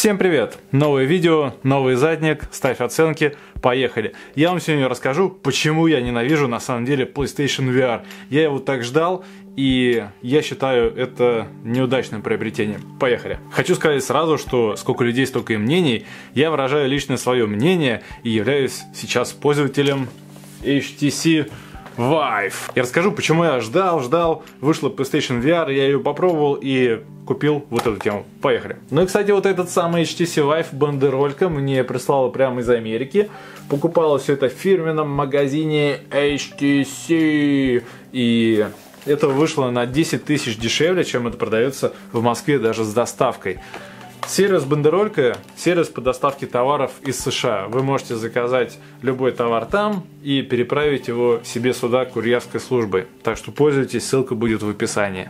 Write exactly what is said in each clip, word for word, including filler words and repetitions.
Всем привет! Новое видео, новый задник, ставь оценки, поехали! Я вам сегодня расскажу, почему я ненавижу на самом деле PlayStation ви ар. Я его так ждал, и я считаю это неудачным приобретением. Поехали! Хочу сказать сразу, что сколько людей, столько и мнений. Я выражаю лично свое мнение и являюсь сейчас пользователем эйч ти си Vive. Я расскажу, почему я ждал, ждал, вышла PlayStation ви ар, я ее попробовал и купил вот эту тему. Поехали. Ну и, кстати, вот этот самый эйч ти си Vive бандеролька мне прислала прямо из Америки. Покупала все это в фирменном магазине эйч ти си. И это вышло на десять тысяч дешевле, чем это продается в Москве даже с доставкой. Сервис Бандеролька, сервис по доставке товаров из США. Вы можете заказать любой товар там и переправить его себе сюда курьерской службой. Так что пользуйтесь, ссылка будет в описании.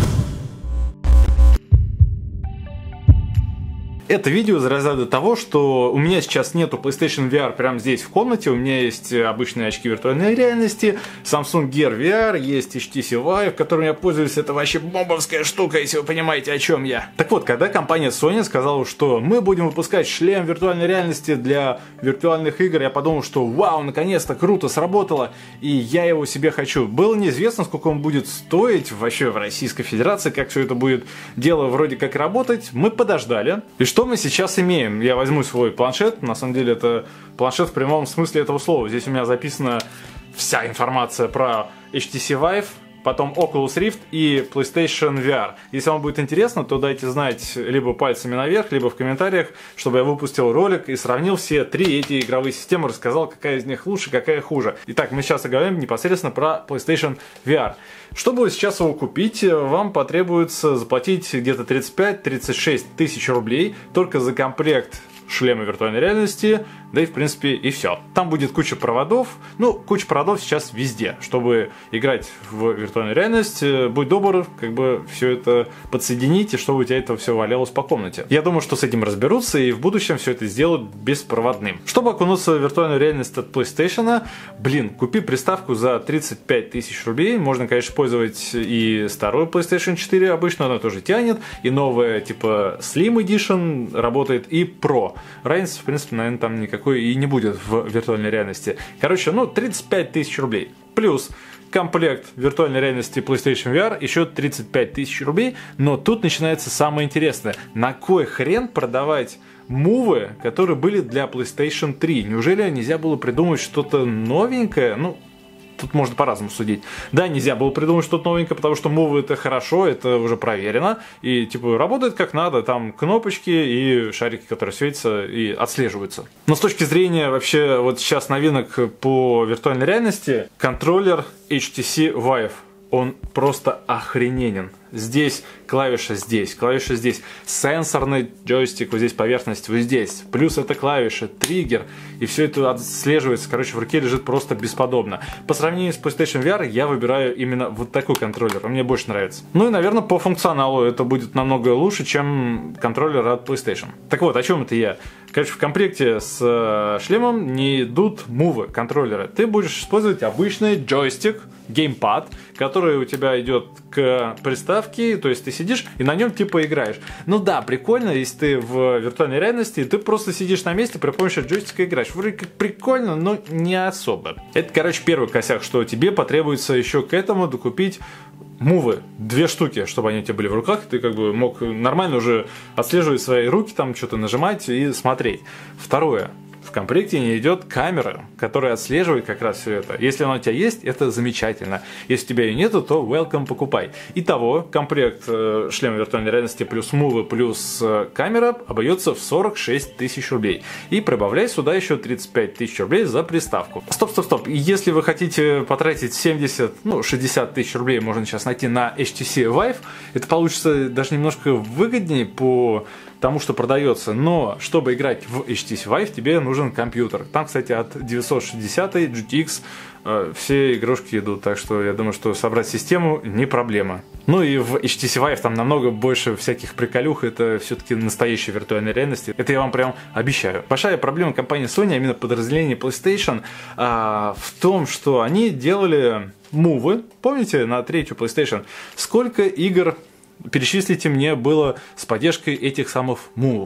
Это видео из разряда того, что у меня сейчас нету PlayStation ви ар прямо здесь в комнате. У меня есть обычные очки виртуальной реальности, Samsung Gear ви ар, есть эйч ти си Vive, которым я пользуюсь. Это вообще бомбовская штука, если вы понимаете, о чем я. Так вот, когда компания Sony сказала, что мы будем выпускать шлем виртуальной реальности для виртуальных игр, я подумал, что вау, наконец-то, круто, сработало, и я его себе хочу. Было неизвестно, сколько он будет стоить вообще в Российской Федерации, как все это будет дело вроде как работать. Мы подождали. И что мы сейчас имеем? Я возьму свой планшет. На самом деле это планшет в прямом смысле этого слова. Здесь у меня записана вся информация про эйч ти си Vive, потом Oculus Rift и PlayStation ви ар. Если вам будет интересно, то дайте знать либо пальцами наверх, либо в комментариях, чтобы я выпустил ролик и сравнил все три эти игровые системы, рассказал, какая из них лучше, какая хуже. Итак, мы сейчас говорим непосредственно про PlayStation ви ар. Чтобы сейчас его купить, вам потребуется заплатить где-то тридцать пять — тридцать шесть тысяч рублей только за комплект шлема виртуальной реальности, да и в принципе и все. Там будет куча проводов, ну куча проводов сейчас везде, чтобы играть в виртуальную реальность, будь добр, как бы все это подсоединить, и чтобы у тебя это все валялось по комнате. Я думаю, что с этим разберутся и в будущем все это сделают беспроводным. Чтобы окунуться в виртуальную реальность от PlayStation, блин, купи приставку за тридцать пять тысяч рублей, можно, конечно, использовать и старую PlayStation четыре обычно, она тоже тянет, и новая типа Slim Edition работает, и Pro. Разницы, в принципе, наверное, там никакой и не будет в виртуальной реальности. Короче, ну, тридцать пять тысяч рублей. Плюс комплект виртуальной реальности PlayStation ви ар еще тридцать пять тысяч рублей. Но тут начинается самое интересное. На кой хрен продавать мувы, которые были для PlayStation три? Неужели нельзя было придумать что-то новенькое? Ну, тут можно по-разному судить. Да, нельзя было придумать что-то новенькое, потому что мувы это хорошо, это уже проверено. И типа работает как надо, там кнопочки и шарики, которые светятся и отслеживаются. Но с точки зрения вообще вот сейчас новинок по виртуальной реальности, контроллер эйч ти си Vive, он просто охрененен. Здесь клавиша, здесь клавиша, здесь сенсорный джойстик, вот здесь поверхность, вот здесь. Плюс это клавиша, триггер, и все это отслеживается. Короче, в руке лежит просто бесподобно. По сравнению с PlayStation ви ар я выбираю именно вот такой контроллер, он мне больше нравится. Ну и, наверное, по функционалу это будет намного лучше, чем контроллер от PlayStation. Так вот, о чем это я? Короче, в комплекте с шлемом не идут мувы, контроллеры. Ты будешь использовать обычный джойстик, геймпад, который у тебя идет к приставке, то есть ты сидишь и на нем типа играешь. Ну да, прикольно, если ты в виртуальной реальности, ты просто сидишь на месте, при помощи джойстика играешь. Вроде как прикольно, но не особо. Это, короче, первый косяк, что тебе потребуется еще к этому докупить мувы, две штуки, чтобы они у тебя были в руках, ты как бы мог нормально уже отслеживать свои руки, там что-то нажимать и смотреть. Второе. В комплекте не идет камера, которая отслеживает как раз все это. Если она у тебя есть, это замечательно. Если у тебя ее нету, то welcome, покупай. Итого, комплект э, шлема виртуальной реальности плюс мувы плюс э, камера обойдется в сорок шесть тысяч рублей. И прибавляй сюда еще тридцать пять тысяч рублей за приставку. Стоп, стоп, стоп. Если вы хотите потратить семьдесят, ну шестьдесят тысяч рублей, можно сейчас найти на эйч ти си Vive, это получится даже немножко выгоднее по тому, что продается. Но чтобы играть в эйч ти си Vive, тебе нужен компьютер. Там, кстати, от девятьсот шестьдесят джи ти экс э, все игрушки идут, так что я думаю, что собрать систему не проблема. Ну и в эйч ти си Vive там намного больше всяких приколюх, это все-таки настоящая виртуальная реальность. Это я вам прям обещаю. Большая проблема компании Sony, а именно подразделения PlayStation, э, в том, что они делали мувы, помните, на третью PlayStation, сколько игр, перечислите мне, было с поддержкой этих самых мувов.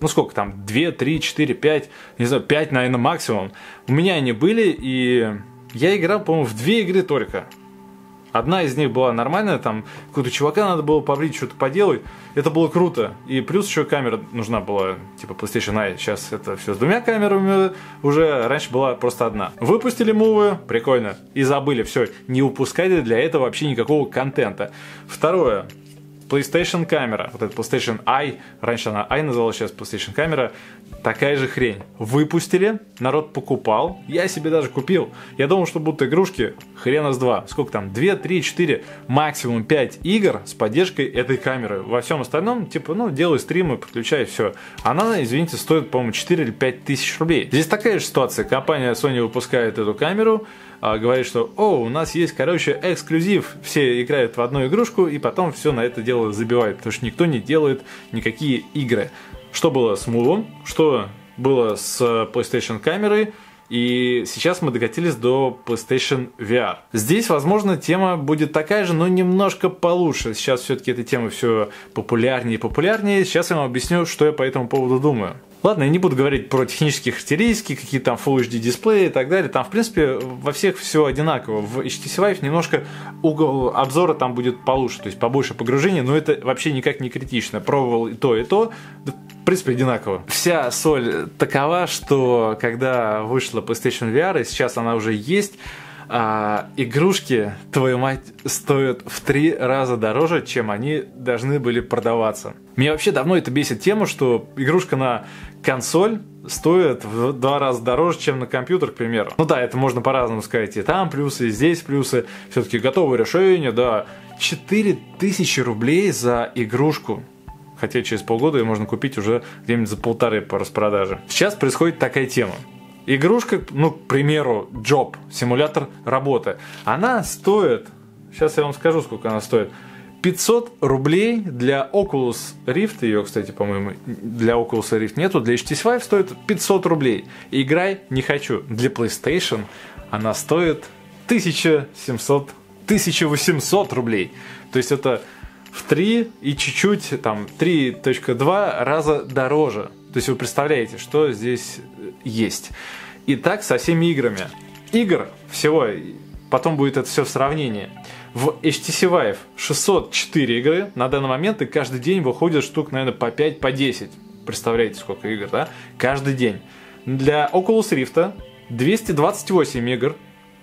ну сколько там, два, три, четыре, пять, не знаю, пять, наверное, максимум. У меня они были, и я играл, по-моему, в две игры только. Одна из них была нормальная, там какого-то чувака надо было побрить, что-то поделать. Это было круто. И плюс еще камера нужна была, типа PlayStation Eye. Сейчас это все с двумя камерами уже, раньше была просто одна. Выпустили мувы, прикольно. И забыли, все, не упускайте для этого вообще никакого контента. Второе. PlayStation камера, вот эта PlayStation Eye, раньше она Eye называлась, сейчас PlayStation камера, такая же хрень. Выпустили, народ покупал, я себе даже купил. Я думал, что будут игрушки хрена с два. Сколько там? два, три, четыре, максимум пять игр с поддержкой этой камеры. Во всем остальном, типа, ну, делай стримы, подключай, все. Она, извините, стоит, по-моему, четыре или пять тысяч рублей. Здесь такая же ситуация. Компания Sony выпускает эту камеру, говорит, что, о, у нас есть, короче, эксклюзив, все играют в одну игрушку, и потом все на это дело забивают, потому что никто не делает никакие игры. Что было с Move, что было с PlayStation камерой, и сейчас мы докатились до PlayStation ви ар. Здесь, возможно, тема будет такая же, но немножко получше. Сейчас все-таки эта тема все популярнее и популярнее. Сейчас я вам объясню, что я по этому поводу думаю. Ладно, я не буду говорить про технические характеристики, какие там Full эйч ди дисплеи и так далее. Там, в принципе, во всех все одинаково. В эйч ти си Vive немножко угол обзора там будет получше, то есть побольше погружения, но это вообще никак не критично. Пробовал и то, и то. В принципе, одинаково. Вся соль такова, что когда вышла PlayStation ви ар, и сейчас она уже есть, а, игрушки, твою мать, стоят в три раза дороже, чем они должны были продаваться. Меня вообще давно это бесит тему, что игрушка на консоль стоит в два раза дороже, чем на компьютер, к примеру. Ну да, это можно по-разному сказать. И там плюсы, и здесь плюсы. Все-таки готовое решение, да. четыре тысячи рублей за игрушку. Хотя через полгода ее можно купить уже где-нибудь за полторы по распродаже. Сейчас происходит такая тема. Игрушка, ну, к примеру, Job, симулятор работы, она стоит, сейчас я вам скажу, сколько она стоит, пятьсот рублей для Oculus Rift, ее, кстати, по-моему, для Oculus Rift нету, для эйч ти си Vive стоит пятьсот рублей. Играй не хочу. Для PlayStation она стоит тысяча семьсот - тысяча восемьсот рублей. То есть это в три и чуть-чуть, там, три целых два раза дороже. То есть вы представляете, что здесь есть. И так со всеми играми. Игр всего, потом будет это все в сравнении. В эйч ти си Vive шестьсот четыре игры на данный момент, и каждый день выходит штук, наверное, по пять, по десять. Представляете, сколько игр, да? Каждый день. Для Oculus Rift двести двадцать восемь игр.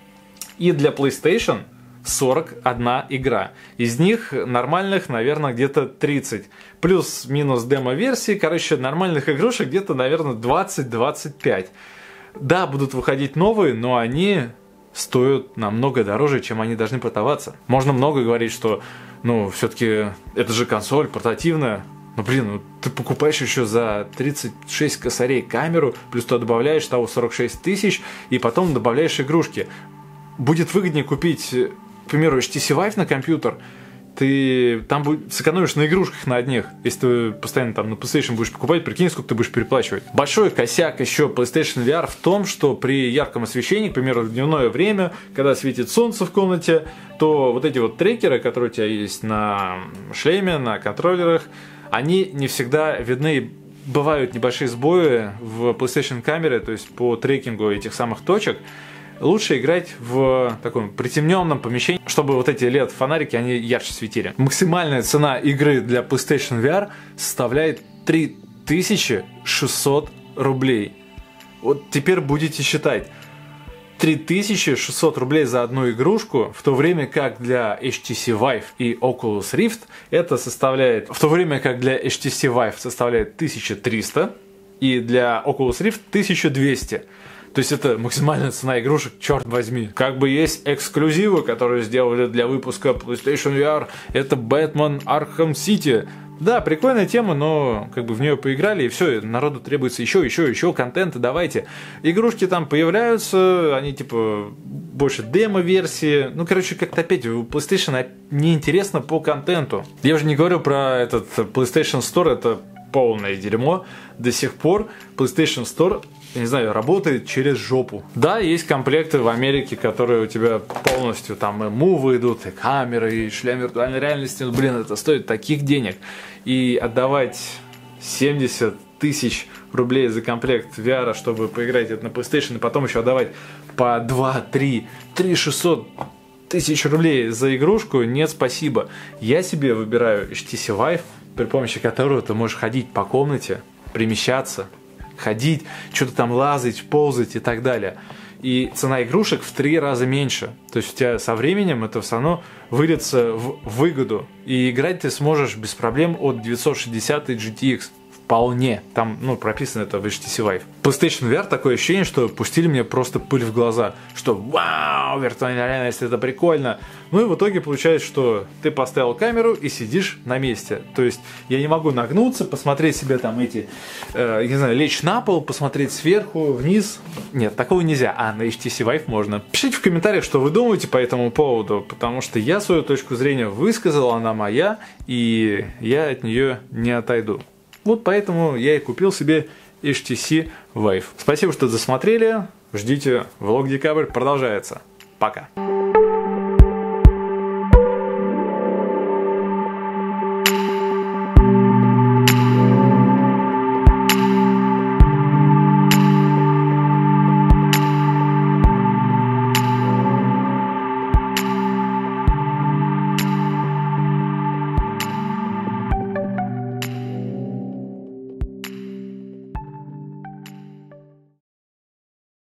И для PlayStation сорок одна игра. Из них нормальных, наверное, где-то тридцать. Плюс-минус демо-версии. Короче, нормальных игрушек где-то, наверное, двадцать - двадцать пять. Да, будут выходить новые, но они стоят намного дороже, чем они должны продаваться. Можно много говорить, что, ну, все-таки это же консоль портативная. Ну, блин, ну, ты покупаешь еще за тридцать шесть косарей камеру, плюс ты добавляешь того сорок шесть тысяч, и потом добавляешь игрушки. Будет выгоднее купить, к примеру, эйч ти си Vive на компьютер, ты там будь, сэкономишь на игрушках на одних. Если ты постоянно там на PlayStation будешь покупать, прикинь, сколько ты будешь переплачивать. Большой косяк еще PlayStation ви ар в том, что при ярком освещении, к примеру, в дневное время, когда светит солнце в комнате, то вот эти вот трекеры, которые у тебя есть на шлеме, на контроллерах, они не всегда видны. Бывают небольшие сбои в PlayStation камере, то есть по трекингу этих самых точек. Лучше играть в таком притемненном помещении, чтобы вот эти эл и ди-фонарики, они ярче светили. Максимальная цена игры для PlayStation ви ар составляет три тысячи шестьсот рублей. Вот теперь будете считать. три тысячи шестьсот рублей за одну игрушку, в то время как для эйч ти си Vive и Oculus Rift это составляет, в то время как для эйч ти си Vive составляет тысяча триста и для Oculus Rift тысяча двести. То есть это максимальная цена игрушек, черт возьми. Как бы есть эксклюзивы, которые сделали для выпуска PlayStation ви ар. Это Batman Arkham City. Да, прикольная тема, но как бы в нее поиграли, и все, народу требуется еще, еще, еще контента, давайте. Игрушки там появляются, они типа больше демо-версии. Ну, короче, как-то опять у PlayStation неинтересно по контенту. Я уже не говорю про этот PlayStation Store, это полное дерьмо. До сих пор PlayStation Store, я не знаю, работает через жопу. Да, есть комплекты в Америке, которые у тебя полностью там и мувы идут, и камеры, и шлем виртуальной реальности. Ну, блин, это стоит таких денег. И отдавать семьдесят тысяч рублей за комплект ви ар, чтобы поиграть это на PlayStation, и потом еще отдавать по два, три, три шестьсот тысяч рублей за игрушку, нет, спасибо. Я себе выбираю эйч ти си Vive, при помощи которого ты можешь ходить по комнате, перемещаться, ходить, что-то там лазать, ползать и так далее. И цена игрушек в три раза меньше. То есть у тебя со временем это все равно выльется в выгоду. И играть ты сможешь без проблем от девятьсот шестьдесят и джи ти экс. Вполне. Там, ну, прописано это в эйч ти си Vive. PlayStation ви ар такое ощущение, что пустили мне просто пыль в глаза. Что вау, виртуальная реальность, это прикольно. Ну и в итоге получается, что ты поставил камеру и сидишь на месте. То есть я не могу нагнуться, посмотреть себе там эти, э, не знаю, лечь на пол, посмотреть сверху, вниз. Нет, такого нельзя. А на эйч ти си Vive можно. Пишите в комментариях, что вы думаете по этому поводу, потому что я свою точку зрения высказал, она моя, и я от нее не отойду. Вот поэтому я и купил себе эйч ти си Vive. Спасибо, что досмотрели. Ждите, влог декабрь продолжается. Пока.